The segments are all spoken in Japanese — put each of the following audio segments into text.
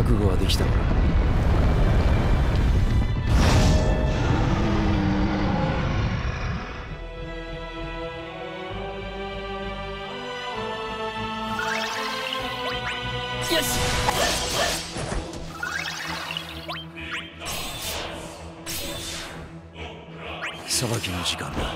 覚悟はできた。 よし。 裁きの時間だ。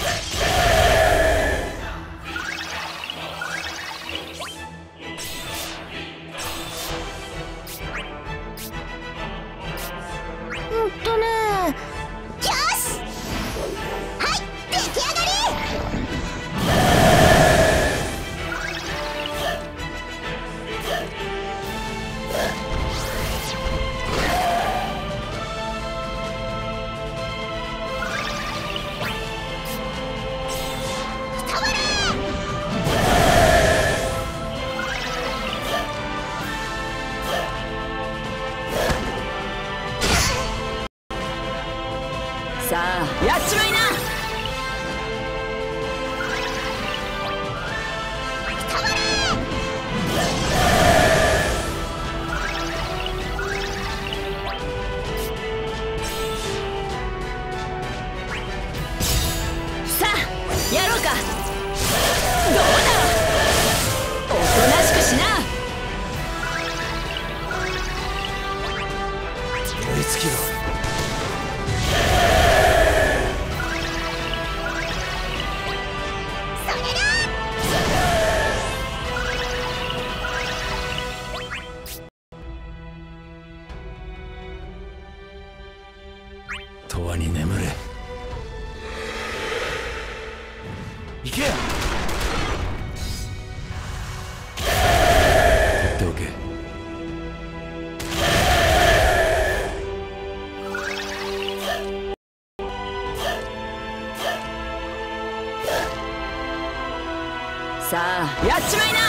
よし。はい、出来上がり。さあ、やっちまいな。さあ、やろうか。どうだ。おとなしくしな。 燃え尽きろ。永遠に眠れ。行け。取っておけ。 さあ、やっちまいな。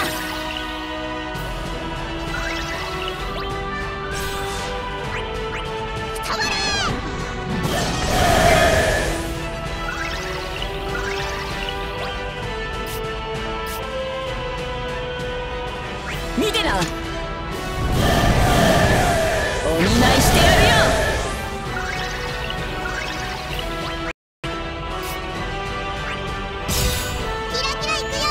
見てな。お見舞いしてやるよ。キラキラいくよ。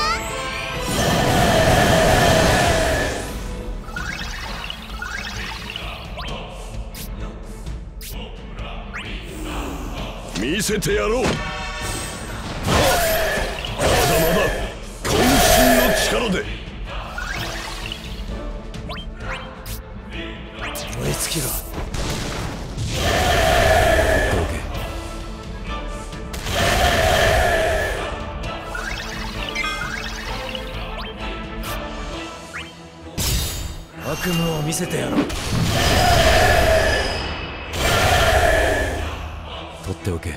見せてやろう。まだまだ渾身の力で。 燃え尽きろ。悪夢を見せてやろう。取っておけ。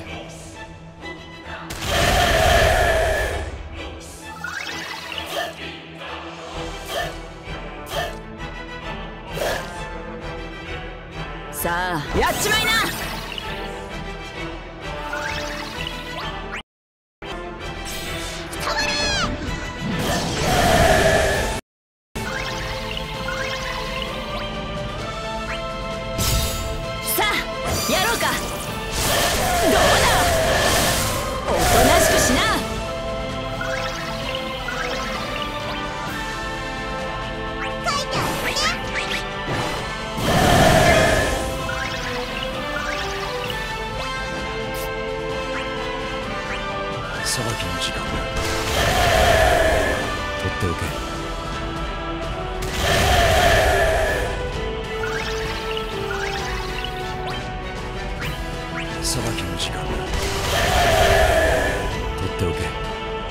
さあ、やっちまいな。さあ、やろうか。どうだ。おとなしくしな。書いてあるね。 裁きの時間だ。取っておけ。裁きの時間だ。取っておけ。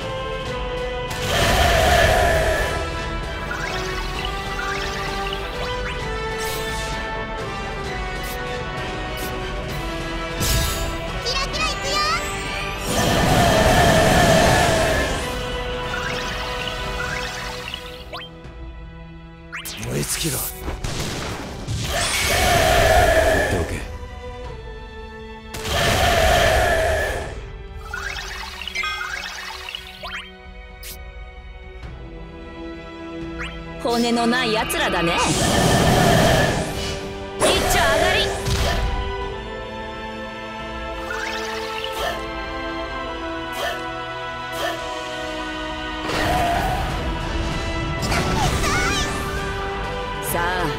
キラキラいくよ。 燃え尽きろ。取っておけ。 骨のないやつらだね。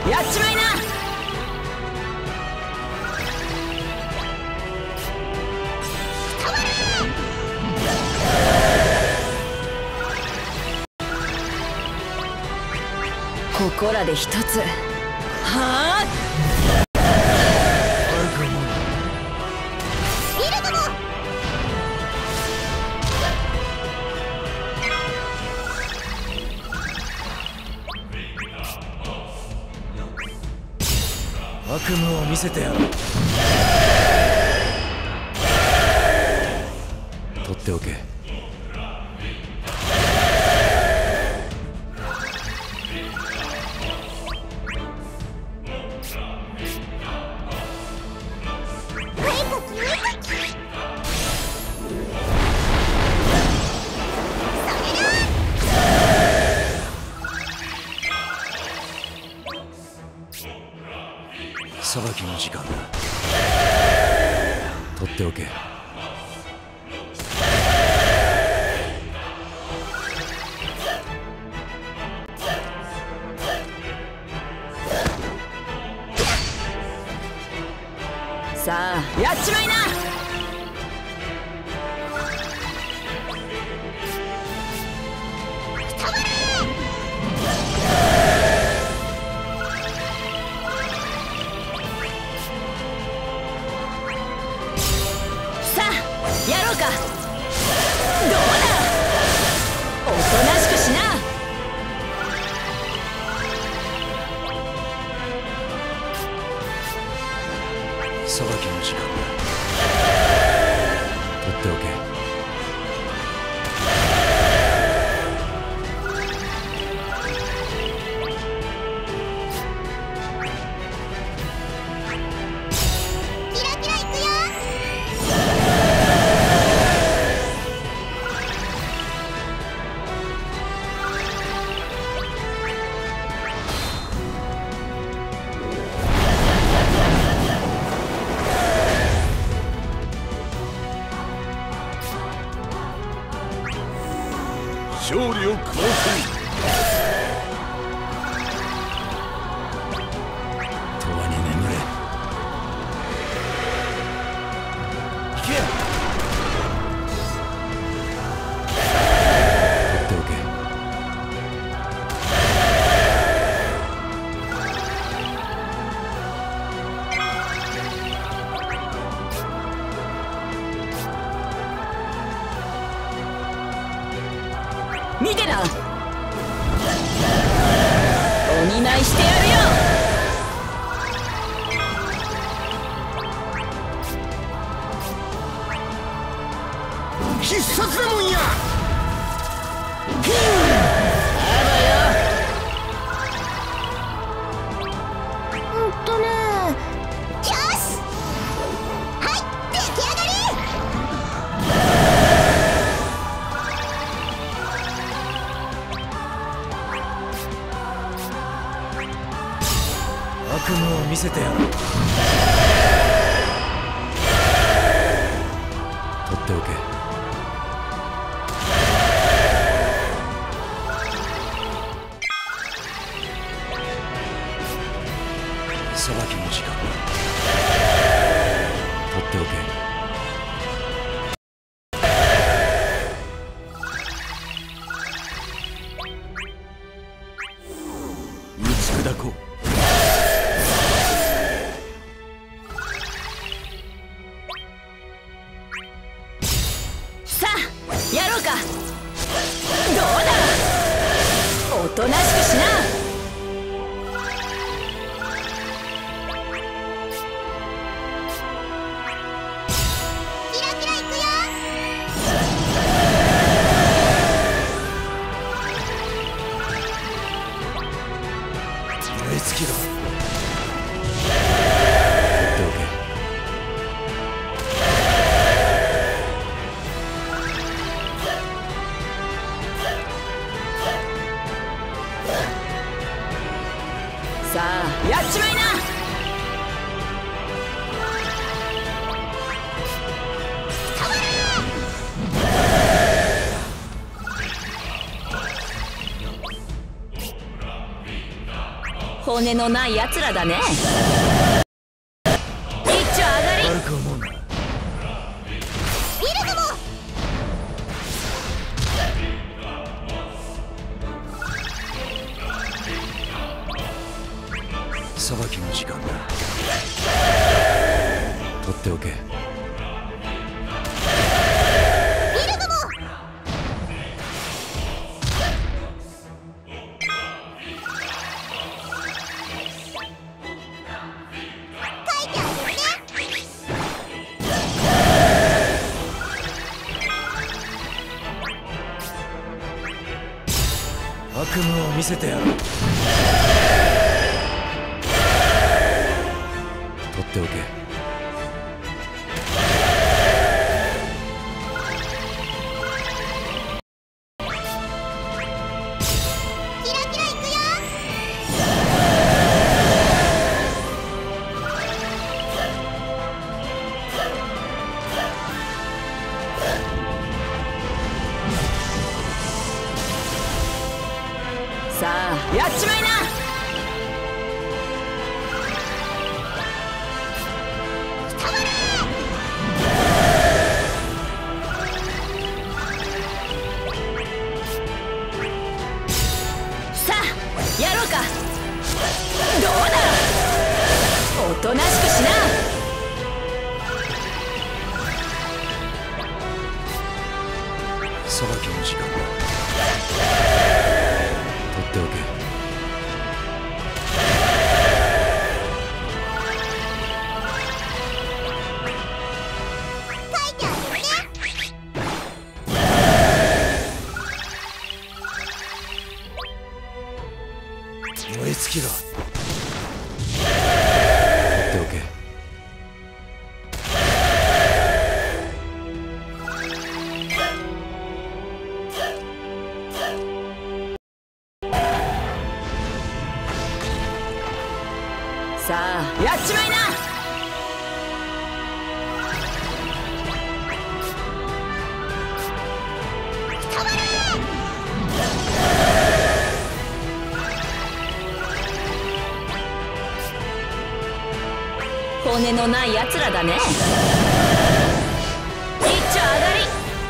やっちまいな。ここらで一つ。はあ。 悪夢を見せてやろう。取っておけ。裁きの時間だ。取っておけ。 さあやっちまいな。やろうか。どうだ。おとなしくしな。 裁きの時間だ。取っておけ。 勝利を下す。 永遠に眠れ。引け。取っておけ。 見てな。お見舞いしてやるよ。 必殺だもんや。 よし。はい、出来上がり。 悪夢を見せてやろう。取っておけ。裁きの時間だ。取っておけ。打ち砕こう。 やろうか。どうだ。おとなしくしな。キラキラいくよ。 燃え尽きろ。取っておけ。 骨のないやつらだね。一丁上がり。 悪く思うな。裁きの時間だ。取っておけ。悪夢を見せてやる。取っておけ。 キラキラいくよ。 さあやっちまいな。さあやろうか。どうだ、おとなしくしな。 裁きの時間だ。取っておけ。 書いてあるよね。 燃え尽きろ。取っておけ。 さあやっちまいな。骨のないやつらだね。一丁上がり。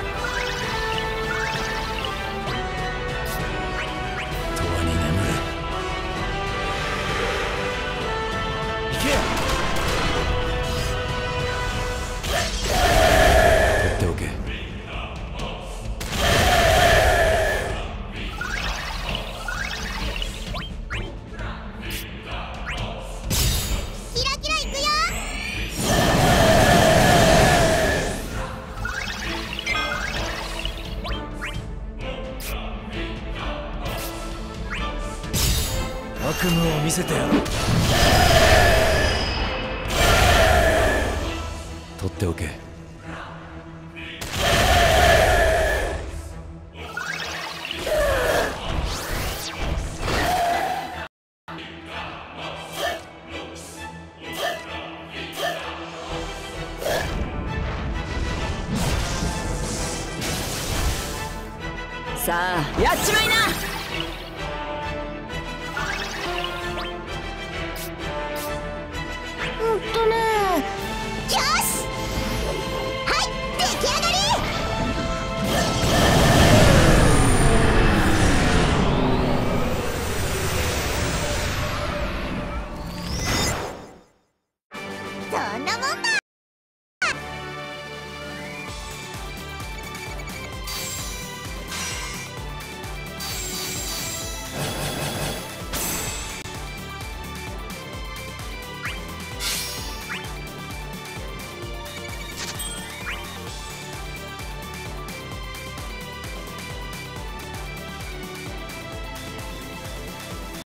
永遠に眠れ。行け。取っておけ。 キラキラいくよ。 悪夢を見せてやる。取っておけ。 さあやっちまいな。